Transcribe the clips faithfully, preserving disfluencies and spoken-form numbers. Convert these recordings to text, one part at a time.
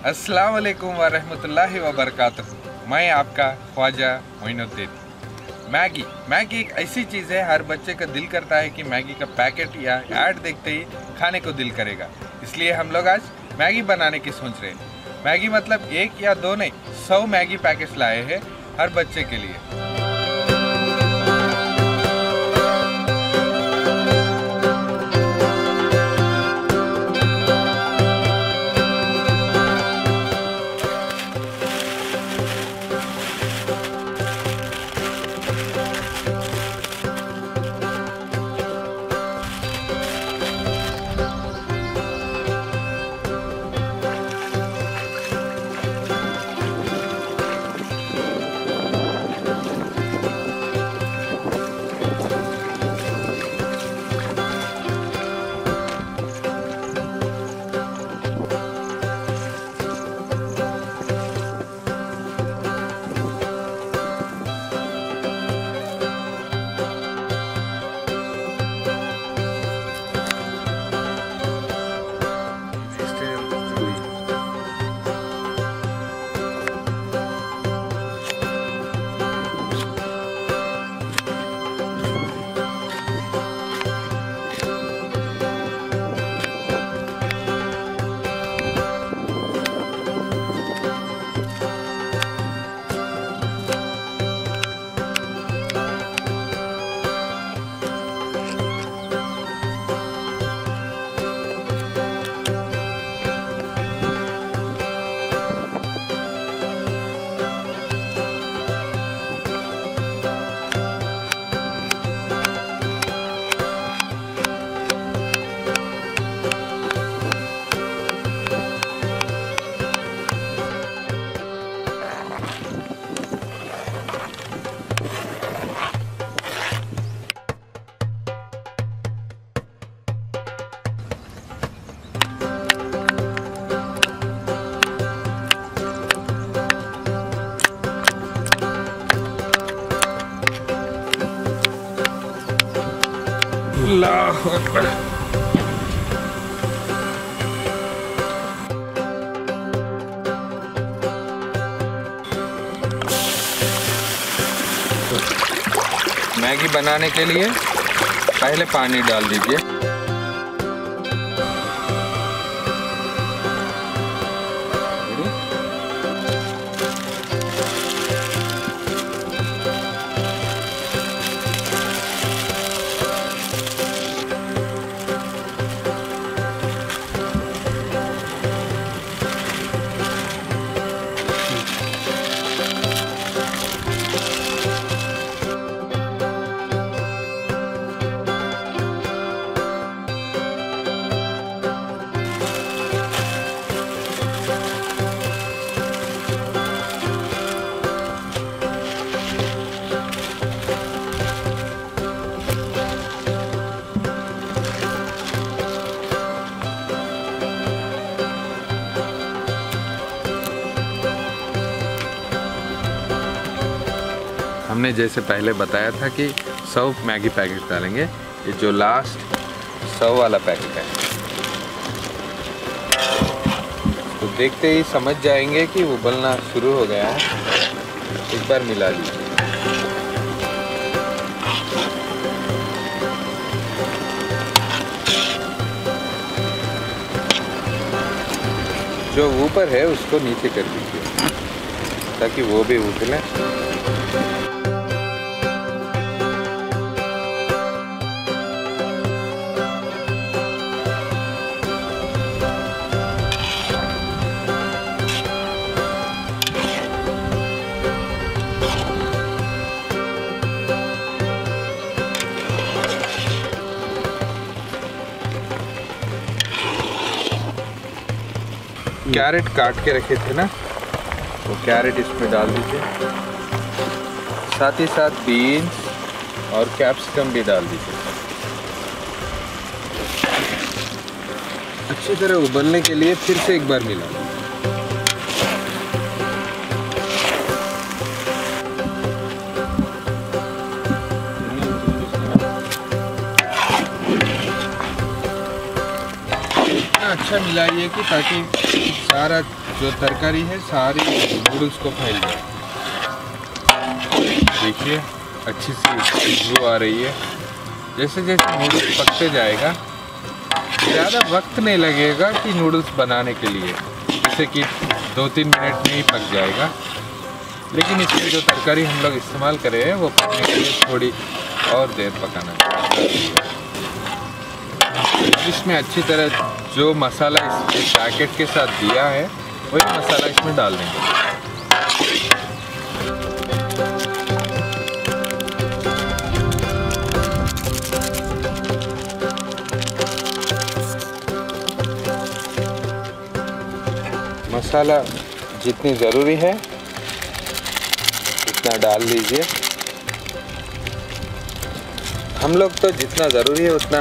अस्सलाम वालेकुम व रहमतुल्लाहि व बरकातुहू। मैं आपका ख्वाजा मोइनुद्दीन। मैगी मैगी एक ऐसी चीज़ है, हर बच्चे का दिल करता है कि मैगी का पैकेट या ऐड देखते ही खाने को दिल करेगा। इसलिए हम लोग आज मैगी बनाने की सोच रहे हैं। मैगी मतलब एक या दो नहीं, सौ मैगी पैकेट्स लाए हैं हर बच्चे के लिए। अल्लाहु अकबर। मैगी बनाने के लिए पहले पानी डाल दीजिए। हमने जैसे पहले बताया था कि सौ मैगी पैकेट डालेंगे। ये जो लास्ट सौ वाला पैकेट है, तो देखते ही समझ जाएंगे कि उबलना शुरू हो गया है। एक बार मिला लीजिए। जो ऊपर है उसको नीचे कर दीजिए ताकि वो भी उबले। कैरेट काट के रखे थे ना, वो कैरेट इसमें डाल दीजिए। साथ ही साथ बीन्स और कैप्सिकम भी डाल दीजिए। अच्छी तरह उबलने के लिए फिर से एक बार मिला। अच्छा मिलाइए कि ताकि सारा जो तरकारी है सारी नूडल्स को फैल जाए। देखिए अच्छी सी खुशबू आ रही है। जैसे जैसे नूडल्स पकते जाएगा ज़्यादा वक्त नहीं लगेगा कि नूडल्स बनाने के लिए, जैसे कि दो तीन मिनट में ही पक जाएगा। लेकिन इसमें जो तरकारी हम लोग इस्तेमाल करें हैं वो पकने के लिए थोड़ी और देर पकाना चाहिए। अब इसमें अच्छी तरह जो मसाला इस पैकेट के साथ दिया है वही मसाला इसमें डाल देंगे। मसाला जितनी ज़रूरी है उतना डाल लीजिए। हम लोग तो जितना ज़रूरी है उतना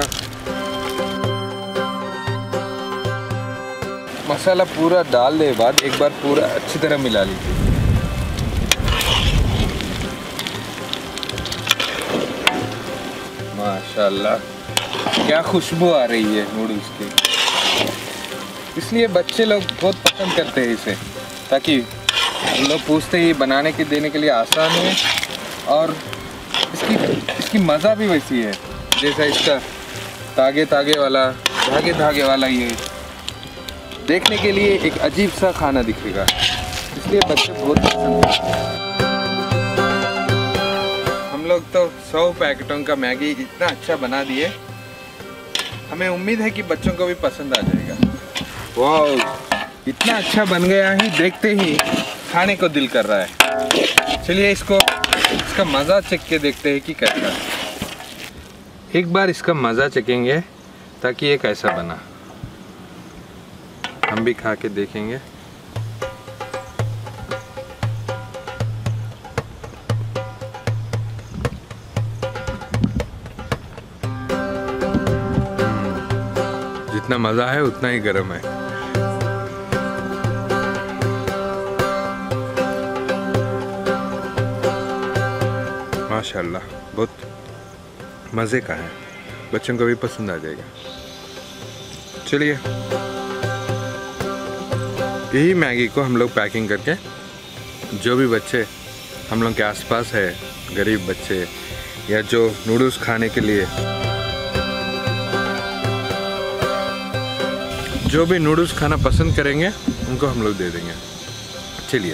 मसाला पूरा डाल दे बाद एक बार पूरा अच्छी तरह मिला लीजिए। माशाल्लाह क्या खुशबू आ रही है नूडल्स की। इसलिए बच्चे लोग बहुत पसंद करते हैं इसे, ताकि हम लोग पूछते ही बनाने के देने के लिए आसान है और इसकी इसकी मज़ा भी वैसी है जैसा इसका तागे तागे वाला धागे धागे वाला ये देखने के लिए एक अजीब सा खाना दिखेगा, इसलिए बच्चे बहुत पसंद करते हैं। हम लोग तो सौ पैकेटों का मैगी इतना अच्छा बना दिए, हमें उम्मीद है कि बच्चों को भी पसंद आ जाएगा। वाह इतना अच्छा बन गया ही देखते ही खाने को दिल कर रहा है। चलिए इसको इसका मज़ा चख के देखते हैं कि कैसा है। एक बार इसका मज़ा चखेंगे ताकि ये कैसा बना, हम भी खा के देखेंगे। जितना मज़ा है उतना ही गर्म है। माशाल्लाह बहुत मज़े का है, बच्चों को भी पसंद आ जाएगा। चलिए यही मैगी को हम लोग पैकिंग करके जो भी बच्चे हम लोग के आसपास है, गरीब बच्चे या जो नूडल्स खाने के लिए जो भी नूडल्स खाना पसंद करेंगे उनको हम लोग दे देंगे। चलिए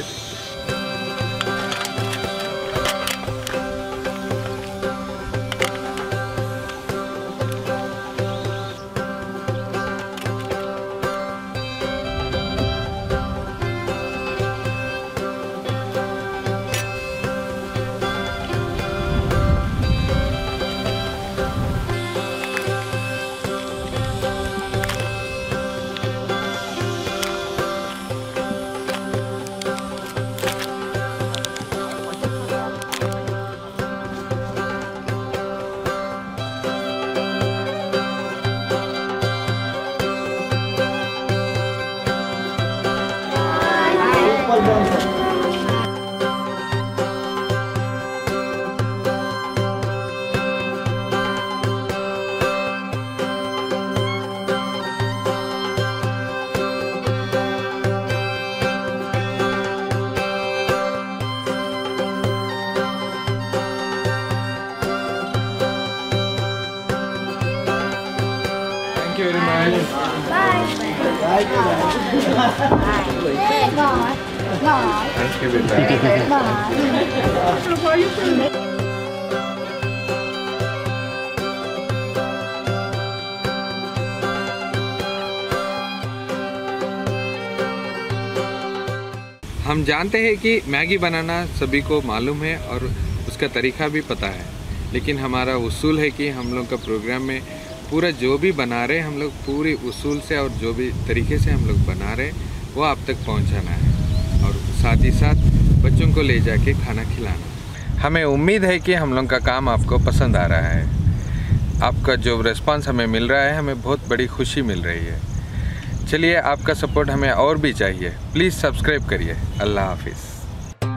Thank you very much. Bye. Bye. Bye. Bye. Thank you very much. Bye. हम जानते हैं कि मैगी बनाना सभी को मालूम है और उसका तरीका भी पता है, लेकिन हमारा उसूल है कि हम लोग का प्रोग्राम में पूरा जो भी बना रहे हम लोग पूरी उसूल से और जो भी तरीके से हम लोग बना रहे वो आप तक पहुंचाना है और साथ ही साथ बच्चों को ले जाके खाना खिलाना। हमें उम्मीद है कि हम लोग का काम आपको पसंद आ रहा है। आपका जो रिस्पांस हमें मिल रहा है हमें बहुत बड़ी खुशी मिल रही है। चलिए आपका सपोर्ट हमें और भी चाहिए, प्लीज़ सब्सक्राइब करिए। अल्लाह हाफिज़।